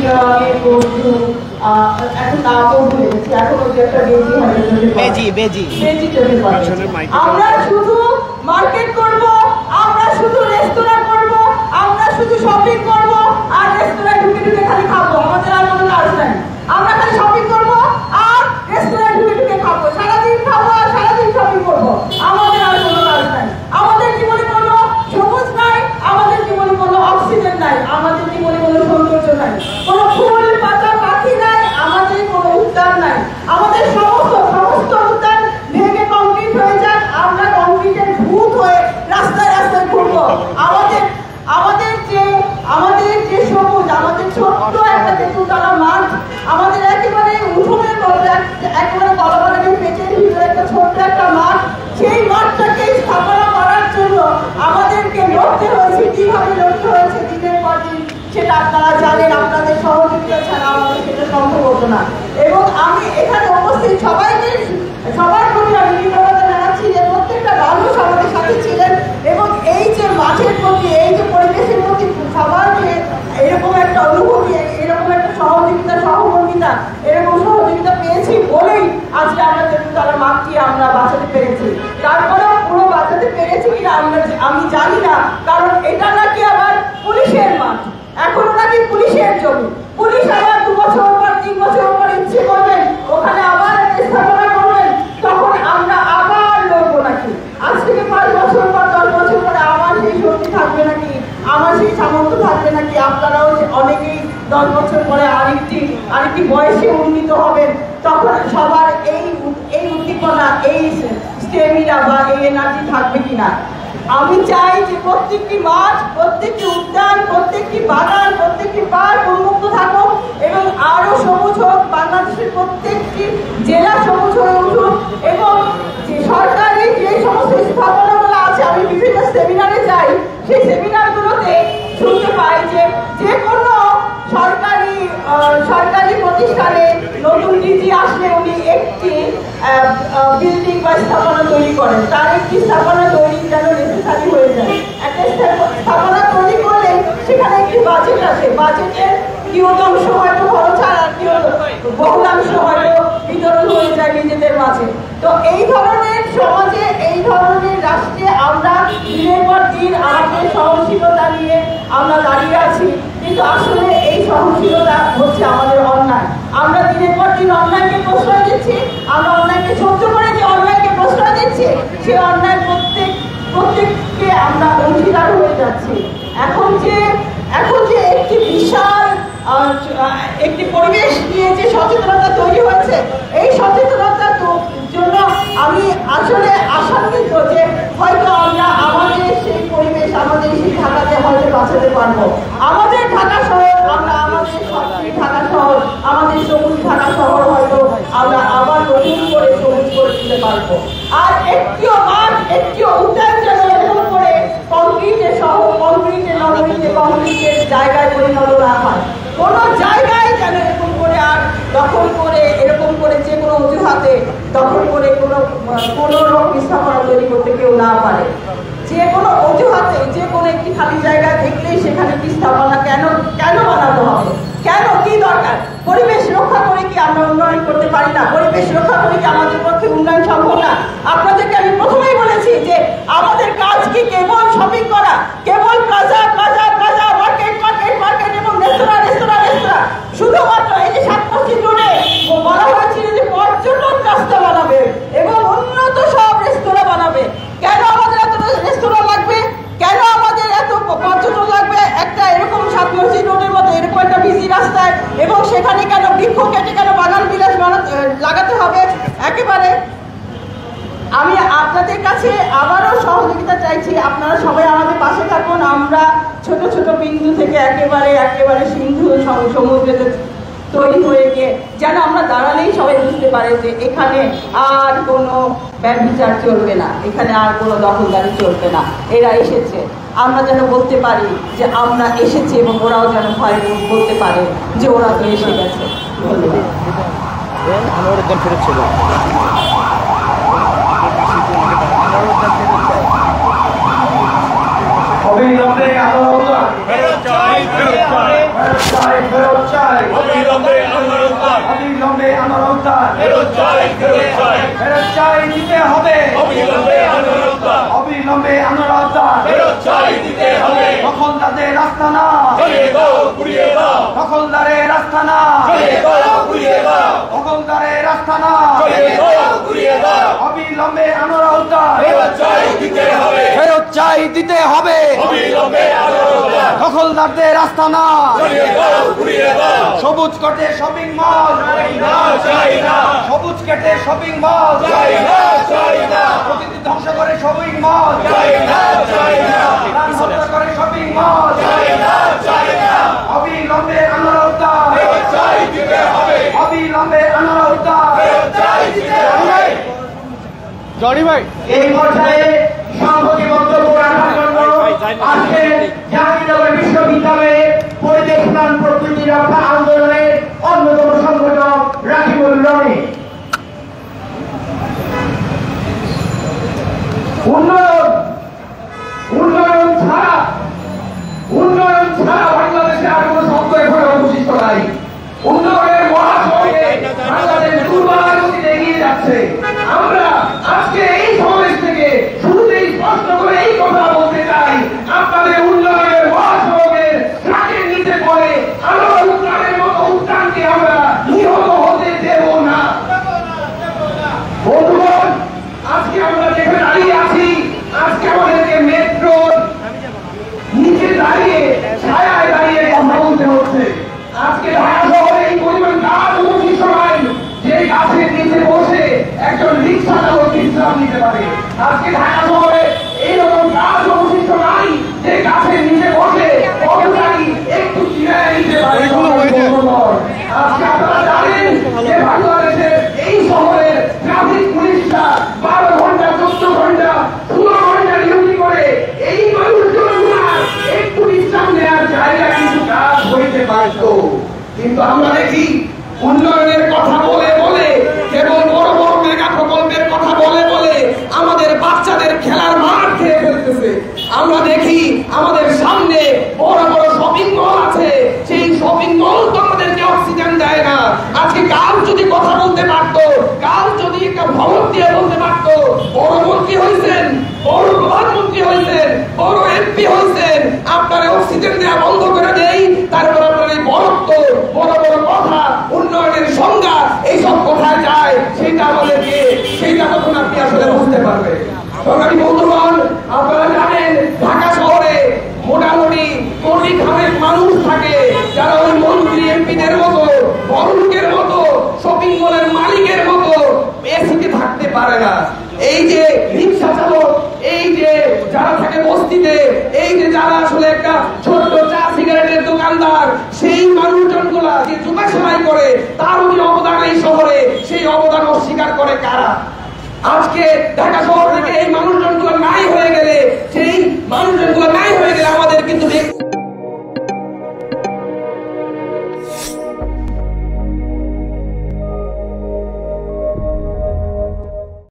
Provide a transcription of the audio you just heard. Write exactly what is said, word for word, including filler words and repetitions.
এখন নামও ভুলে গেছি, এখন ওই যে একটা বেজি বেজি বেজি বেজি চলে আমরা শুধু মার্কেট করব, আমরা শুধু রেস্তোরাঁ করব, আমরা শুধু শপিং করব, আর রেস্তোরাঁয় ঢুকে ঢুকে খালি খাবো। আমাদের আর কোনো কাজ নাই। আমরা খালি শপিং করব আর রেস্তোরাঁয় ঢুকে ঢুকে খাবো, সারাদিন খাবো আর সারাদিন শপিং করবো। আমাদের আর কোনো কাজ নাই। আমাদের জীবনে কোনো সবুজ নাই, আমাদের জীবনে কোনো অক্সিজেন নাই, আমাদের জীবনে কোনো সৌন্দর্য নাই, কোনো ফুল পাতা পাখি নাই, আমাদের কোনো উদ্যান নাই। আমাদের সমস্ত সমস্ত উদ্যান ভেঙে কংক্রিট হয়ে যাক, আমরা কংক্রিটের ভূত হয়ে রাস্তায় রাস্তায় ঘুরবো। আমাদের আমাদের যে আমাদের যে সবুজ, আমাদের ছোট্ট একটা তেঁতুলতলা মাঠ, আমাদের একেবারে উঠোনের মধ্যে একেবারে কলাবাগানের পেটের ভিতরে একটা ছোট্ট একটা মাঠ, সেই মাঠটাকে স্থাপনা করার জন্য আমাদেরকে লড়তে হয়েছে। কিভাবে লড়তে হয়েছে দিনের পর দিন সেটা আপনারা জানেন। আপনাদের সহযোগিতা ছাড়া আমাদের সেটা সম্ভব হতো না। এবং আমি এখানে উপস্থিত সবাইকে সবার প্রতি আমি কৃতজ্ঞতা জানাচ্ছি যে প্রত্যেকটা মানুষ আমাদের সাথে ছিলেন এবং এই যে মাঠের প্রতি, এই যে পরিবেশের প্রতি সবার যে এরকম একটা অনুভূতি, এরকম একটা সহযোগিতা সহমর্মিতা, এরকম সহযোগিতা পেয়েছি বলেই আজকে আমরা তেঁতুলতলা মাঠটি আমরা বাঁচাতে পেরেছি। তারপরেও পুরো বাঁচাতে পেরেছি কিনা আমরা আমি জানি না, কারণ এটা নাকি আবার পুলিশের মাঠ, এখনো নাকি পুলিশের জমি। পুলিশ আবার দু বছর পর তিন বছর পর ইচ্ছে করবেন ওখানে আবার স্থাপনা করবেন, তখন আমরা আবার লড়বো নাকি? আজ থেকে পাঁচ বছর পর দশ বছর পরে আমার সেই শক্তি থাকবে নাকি, আমার সেই সামর্থ্য থাকবে নাকি? আপনারাও অনেকেই দশ বছর পরে আরেকটি আরেকটি বয়সে উন্নীত হবেন, তখন সবার এই এই উদ্দীপনা, এই স্টেমিনা বা এই এনার্জি থাকবে কিনা? আমি চাই যে প্রত্যেকটি মাঠ, প্রত্যেকটি উদ্যান, প্রত্যেকটি বাগান, প্রত্যেকটি পার্ক উন্মুক্ত থাকুক এবং আরো সবুজ হোক। বাংলাদেশের প্রত্যেকটি জেলা সবুজ হয়ে উঠুক এবং যে সরকারি যে সমস্ত স্থাপনাগুলো আছে, আমি বিভিন্ন সেমিনারে যাই, সেই সেমিনারগুলোতে শুনতে পাই যে যে কোনো সরকারি সরকারি প্রতিষ্ঠানে নতুন ডিজি আসলে উনি একটি বিল্ডিং বা স্থাপনা তৈরি করেন, তার একটি স্থাপনা তৈরি যেন নেসেসারি হয়ে যায়। একটা স্থাপনা তৈরি করলে সেখানে একটি বাজেট আসে, বাজেটের কিয়দাংশ হয়তো খরচ আর বহুলাংশ হয়তো বিতরণ হয়ে যায় নিজেদের মাঝে। তো এই ধরনের সমাজে, এই ধরনের রাষ্ট্রে আমরা দিনের পর দিন আমাদের সহনশীলতা নিয়ে আমরা দাঁড়িয়ে আছি, কিন্তু আসলে এই সহনশীলতা হচ্ছে আমাদের অন্যায়। আমরা দিনের পর দিন অন্যায়কে প্রশ্রয় দিচ্ছি, আমরা অন্যায়কে সহ্য করে যে অন্যায়কে প্রশ্রয় দিচ্ছি, সে অন্যায় প্রত্যেক প্রত্যেককে আমরা অংশীদার হয়ে যাচ্ছি। এখন যে এখন যে একটি বিশাল একটি পরিবেশ নিয়ে যে সচেতনতা তৈরি হয়েছে, এই সচেতনতার জন্য আমি আসলে আশান্বিত যে হয়তো আমরা আমাদের সেই পরিবেশ, আমাদের সেই ঢাকাতে হয়তো বাঁচাতে পারবো। আমাদের ঢাকা শহর, আমরা আমাদের ঢাকা শহর, আমাদের সবুজ ঢাকা শহর হয়তো আমরা আবার নতুন করে সবুজ করে দিতে পারবো। আর একটিও মাঠ, একটিও উদ্যান যেন এরকম করে কংক্রিটের শহর, কংক্রিটের নগরীতে, কংক্রিটের জায়গায় পরিণত না হয়। কোনো জায়গায় যেন এরকম করে আর দখল করে, এরকম করে যে কোনো অজুহাতে দখল করে কোনো কোনো রকম স্থাপনা তৈরি করতে কেউ না পারে। যে কোনো অজুহাতে, যে কোনো একটি খালি জায়গা দেখলেই সেখানে কি স্থাপনা কেন কেন বানাতে হবে? কেন, কি দরকার? পরিবেশ রক্ষা করে কি আমরা উন্নয়ন করতে পারি না? পরিবেশ রক্ষা করে কি আমাদের পক্ষে উন্নয়ন সম্ভব না? আপনাদেরকে আমি প্রথমেই বলেছি যে আমাদের কাজ কি কেবল শপিং করা, কেবল plaza plaza plaza, market market market এবং রেস্তোরাঁ রেস্তোরাঁ রেস্তোরাঁ? শুধুমাত্র এই যে সাত মসজিদ রোডে বলা হয়েছিল যে পর্যটন রাস্তা বানাবে এবং উন্নত সব রেস্তোরাঁ বানাবে। কেন আমাদের এত রেস্তোরাঁ লাগবে? কেন আমাদের এত পর্যটন লাগবে একটা এরকম সাত মসজিদ রোডের মতো এরকম একটা বিজি রাস্তায়? এবং সেখানে কেন বৃক্ষ কেটে কেন বাগান বিলাস লাগাতে হবে? একেবারে আমি আপনাদের কাছে আবারও সহযোগিতা চাইছি, আপনারা সবাই আমাদের পাশে থাকুন। আমরা ছোট ছোট বিন্দু থেকে একেবারে একেবারে সিন্ধু সমুদ্রে তৈরি হয়ে গিয়ে যেন আমরা দাঁড়ালেই সবাই বুঝতে পারে যে এখানে আর কোনো ব্যভিচার চলবে না, এখানে আর কোনো দখলদারি চলবে না। এরা এসেছে, আমরা যেন বলতে পারি যে আমরা এসেছি এবং ওরাও যেন ভয় বলতে পারে যে ওরা তো এসে গেছে। ধন্যবাদ। ফেরত চাই ফেরত চাই অবিলম্বে আমার উদ্ধার অবিলম্বে আমার উদ্ধার ফেরত চাই ফেরত চাই ফেরত চাই দিতে হবে অবিলম্বে আমার উদ্ধার অবিলম্বে আমার উদ্ধার ফেরত চাই দিতে হবে দখলদারদের আস্তানা জ্বালিয়ে দাও পুড়িয়ে দাও দখলদারের আস্তানা জ্বালিয়ে দাও পুড়িয়ে দাও দখলদারের আস্তানা জ্বালিয়ে দাও পুড়িয়ে দাও অবিলম্বে আমার উদ্ধার ফেরত চাই দিতে হবে ফেরত চাই দিতে হবে অবিলম্বে আমার উদ্ধার দখলদারদের আস্তানা জ্বালিয়ে দাও পুড়িয়ে দাও সবুজ কোটে শপিং মল চাই না চাই না সবুজ কোটে শপিং মল চাই না চাই না প্রকৃতি ধ্বংস করে শপিং মল চাই না চাই না প্রাণ হত্যা করে শপিং মল চাই না চাই না অবিলম্বে আমার উদ্ধার ফেরত চাই দিতে হবে অবিলম্বে আমার উদ্ধার ফেরত চাই দিতে হবে জনি ভাই এই পর্যায়ে সংহতি বক্তব্য রাখার জন্য আজকে জাহাঙ্গীরনগর বিশ্ববিদ্যালয়ে পরিবেশ প্রাণ প্রকৃতি রক্ষা আন্দোলনের অন্যতম সংগঠক রাকিবুল রনি। উন্নয়ন উন্নয়ন ছাড়া উন্নয়ন ছাড়া বাংলাদেশে আর কোনো শব্দ এখন অবশিষ্ট নাই। উন্নয়নের মহাসড়কে বাংলাদেশ দুর্বার গতিতে এগিয়ে যাচ্ছে। আমরা আজকে এই সমাবেশ থেকে শুরুতেই স্পষ্ট করে এই কথা বলতে চাই, আপনাদের উন্নয়নের মহাসড়কের ট্রাকের নিচে পড়ে আলোর উত্তানের মতো উত্তানকে আমরা নিহত হতে দেব না। বন্ধুগণ, আজকে আমরা যেখানে দাঁড়িয়ে আছি, আজকে আমাদেরকে মেট্রোর নিচে দাঁড়িয়ে ছায়ায় দাঁড়িয়ে কথা বলতে হচ্ছে। আজকে ঢাকা শহরে এই পরিমাণ গাছ অবশিষ্ট নাই যে গাছের নিচে বসে একজন রিক্সা চালক বিশ্রাম নিতে পারে। আজকে ঢাকা শহরে এইরকম গাছ অবশিষ্ট নাই যে গাছের নিচে বসে কর্মচারী একটু চিরায় নিতে পারে। আজকে আপনারা জানেন যে বাংলাদেশের এই শহরের ট্রাফিক পুলিশরা বারো ঘন্টা চোদ্দ ঘন্টা ষোলো ঘন্টা ডিউটি করে এই মানুষগুলোর একটু বিশ্রাম নেওয়ার জায়গা কিছু কাজ হইতে পারত। কিন্তু আমরা দেখি উন্নয়নের কথা বলে বলে কেবল বড় বড় মেগা প্রকল্পের কথা বলে বলে আমাদের বাচ্চাদের খেলার মাঠ খেয়ে ফেলতেছে। আমরা দেখি আমাদের সামনে বড় বড় শপিং মল আছে, সেই শপিং মল তো আমাদেরকে অক্সিজেন দেয় না। আজকে কাল যদি কথা বলতে পারতো, কাল যদি একটা ভবন দিয়ে বলতে পারতো, বড় মন্ত্রী হয়েছেন, বড় প্রধানমন্ত্রী হয়েছেন, বড় এমপি হয়েছেন, আপনারা অক্সিজেন দেওয়া বন্ধ করে দেই, তারপর আপনার এই বড়ত্ব, বড় বড় কথা, উন্নয়নের সংজ্ঞা এইসব কোথায় যায় সেটা আমাদেরকে সেইটা তখন আপনি আসলে বুঝতে পারবেন। সরকারি বন্ধুগণ, আপনারা জানেন ঢাকা শহরে মোটামুটি কোটি খানেক মানুষ থাকে যারা ওই মন্ত্রী এমপিদের মতো, বড়লোকের মতো, শপিং মলের মালিকের মতো এসিতে থাকতে পারে না। এই যে রিক্সা চালক, এই যে যারা থাকে বস্তিতে, এই যে যারা আসলে একটা ছোট্ট চা সিগারেটের দোকানদার, সেই মানুষজন গুলা যে জুতা সেলাই করে, তার যে অবদান এই শহরে, সেই অবদান অস্বীকার করে কারা? আজকে ঢাকা শহর থেকে এই মানুষজন গুলো নাই হয়ে গেলে, সেই মানুষজন গুলো নাই হয়ে গেলে